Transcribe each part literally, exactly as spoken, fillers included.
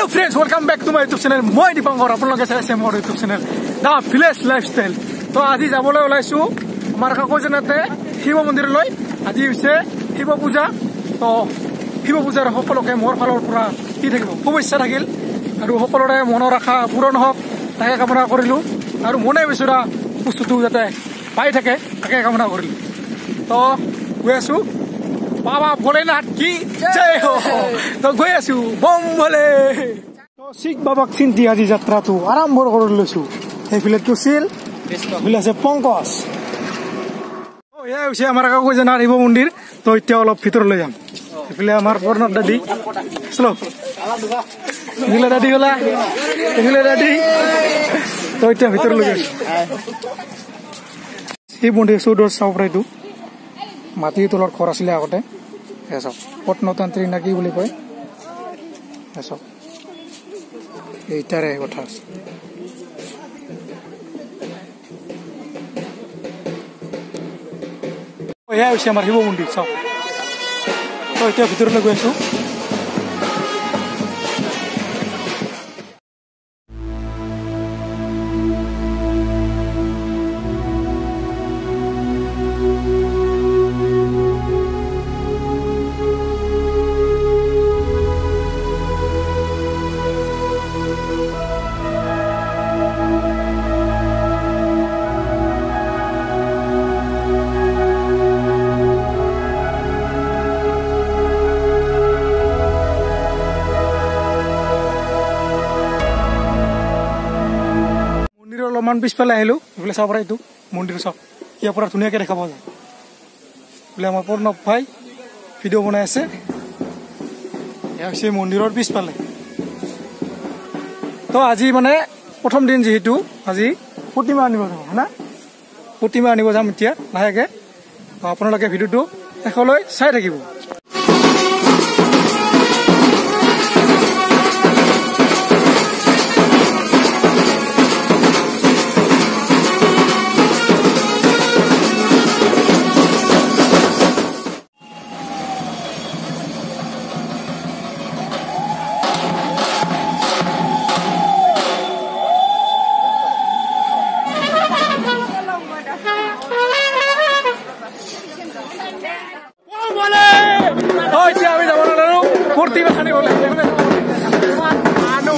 Hello friends, welcome back to my YouTube channel. Moi Dipangor, apnaloke sai ase mor YouTube channel. The Village Lifestyle. To aji jabole olaisu amar Kakaijana Shivmandir loi. Aji hoise Shiva Puja. To Shiva Pujar hokoloke mor falor pura ki thakibo. Shubhechha thakil. Aru hokolore monor rakha puron hok take kamana korilu. Aru mone bisura bostutu jate pai thake take kamana korilu. To goi asu Baba Bholenath ki jai ho. To goi asu bom bole. To Sikh Babak Sinti aji jatra tu arambhor kori লৈছো. Efile tu sil, efile ase Pongkos. Oh yeah, hoise amar Kakaijana Shivmandir. To এতিয়া অলপ ভিতৰলৈ যাম. Efile amar Pornot dadi. Slow. Gila dadi hola. Gila dadi. To এতিয়া ভিতৰলৈ যাম. Shivmandir sudor sauprai tu. Mati tolor khor asile agote. Eso. Potnotantri na ki boli koi. Eso. Eitare kotha ase. Oya hoise amar Shivmandir sao. To etia bhitorle goi asu. Man pispale আহিলো বলে সাবরা ইতু মন্দির সব ইয়া পুরা ধুনিয়াকে দেখা পাওয়া যায় বলে আমার পূর্ণ ভাই ভিডিও বনাই আছে ইয়া সেই মন্দিৰৰ পিছফালে তো আজি মানে প্ৰথম দিন যেহেতু আজি প্ৰতিমা আনিব যাম হনা প্ৰতিমা আনিব যাম এতিয়া লাহেকে তো আপোনালোকে ভিডিওটো শেষলৈ চাই থাকিব Murti bahane bole anu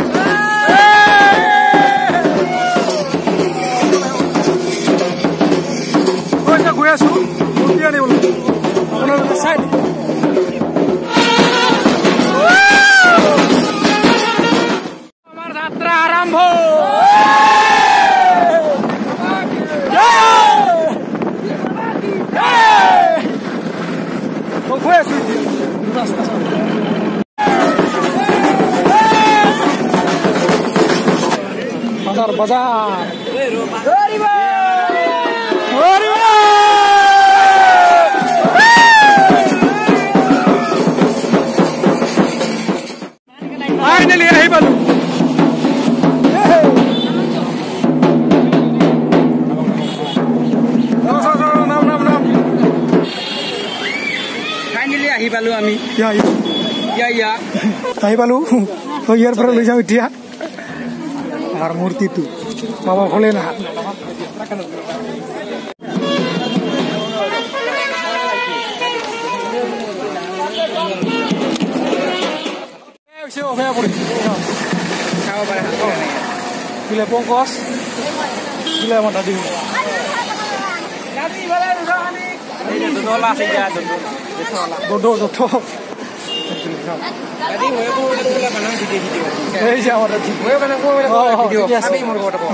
oja goi asu murti ani bole apnar side amar jatra arambho to goi asu rasta Bazar bazar. Horibo. Horibo. Finally ahi balu. Nam nam nam. Finally ahi balu ami. Ya ya. Ya ya. Ahi balu. To yer par loi jam etia. Amar murti tu Baba Bholenath hoise ophea puri sao bare bile Pongkos bile amar dadi dadi bale rani ei dodola seja dodola dodo dodo Tadi hoye ko dodola banang video video. Ei ja amar dadi hoye banang ko video ami mor ko to.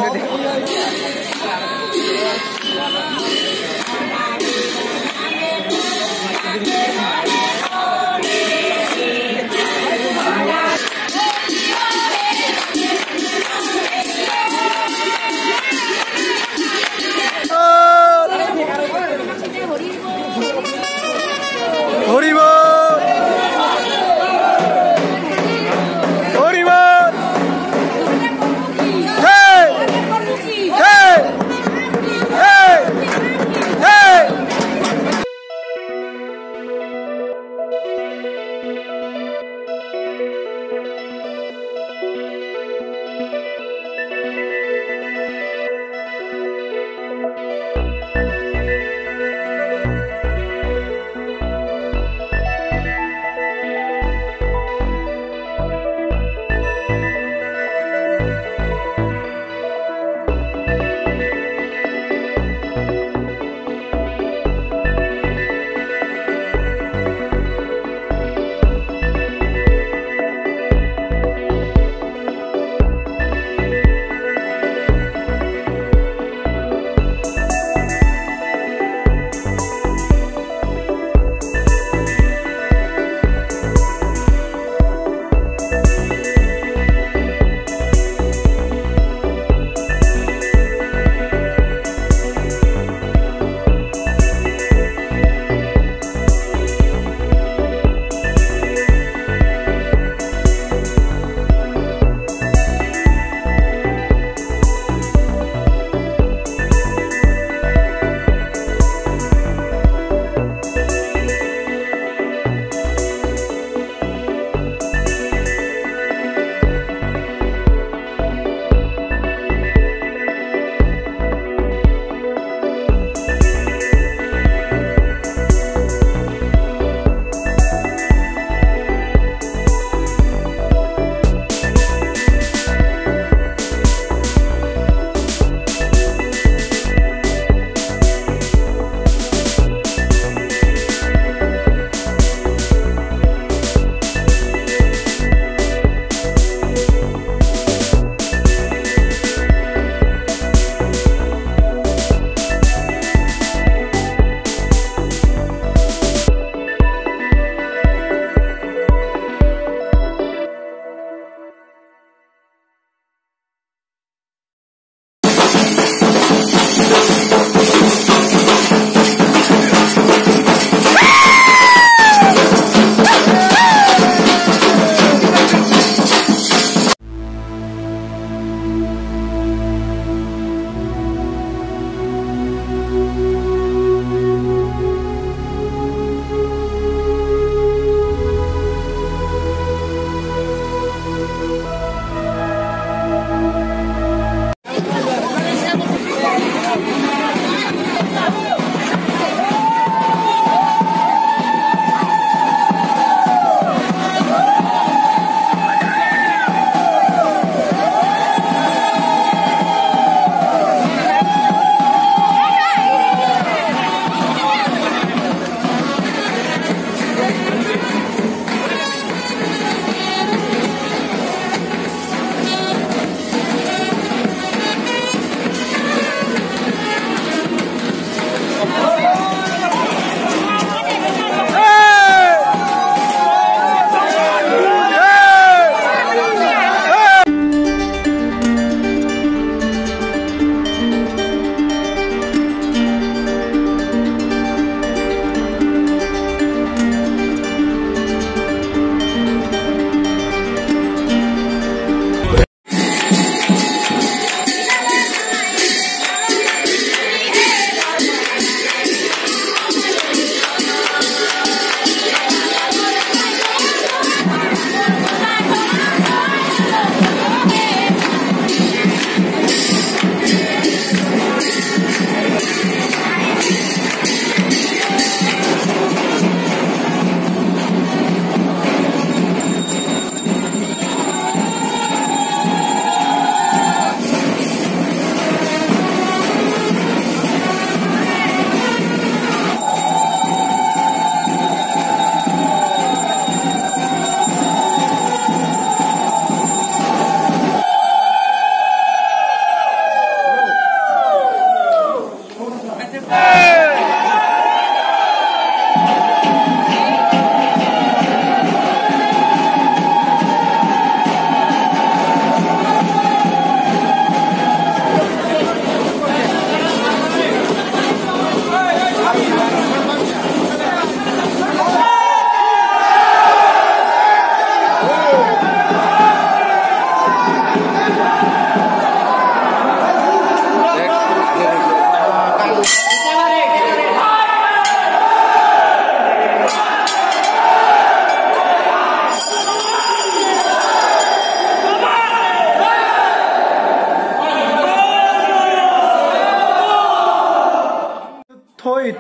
Horibo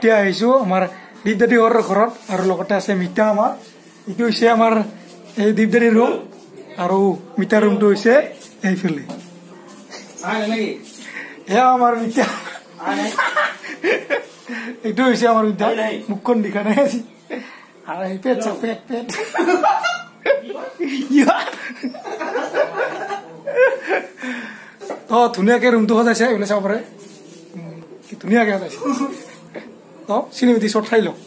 এতিয়া আহিছোঁ আমাৰ দীপদাদীহঁতৰ ঘৰত আৰু লগতে আছে মিতা আমাৰ এইটো হৈছে আমাৰ এই দীপদাদীৰ ৰুম আৰু মিতা ৰুমটো হৈছে এইফালে এয়া আমাৰ মিতা এইটো হৈছে আমাৰ মিতা মুখখন দেখা নাই আজি আৰু এই পেট চাপ পেট পেট তো ধুনীয়াকৈ ৰুমটো সজাইছে এইফালে চাব পাৰে কি ধুনীয়াকৈ সজাইছে তো চিনেমেটি শ্বট চাই লওঁ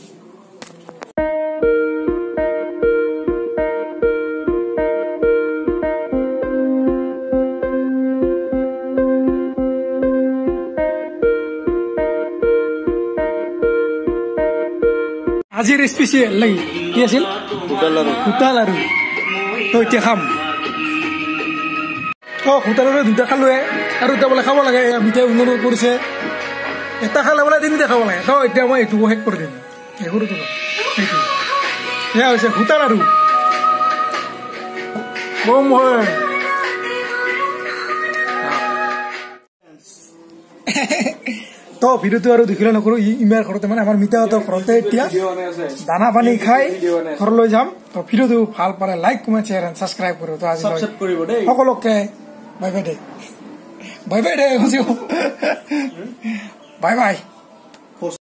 আজিৰ স্পেচিয়েল লাগি কি আছিল সূতা লাৰু তো এতিয়া খাম তো সূতা লাৰু দুটা খালোৱে আৰু এটা বোলে খাব লাগে মিঠাই উন্নত কৰিছে এটা খালে বোলে তিনিটা খাব লাগে তো এতিয়া মই এইটো শেষ কৰি দিম এই সৰুটো এইটো এয়া হৈছে সূতা লাৰু বম হয় তো ভিডিওটো আৰু দেখিলে নকৰো ইমাৰ ঘৰতে মানে আমাৰ মিতাহঁতৰ ঘৰতে এতিয়া দানা পানী খাই ঘৰলৈ যাম তো ভিডিওটো ভাল পালে like comment share and subscribe কৰিব তো আজি সকলোকে বাই বাই দে বাই বাই দে বাই বাই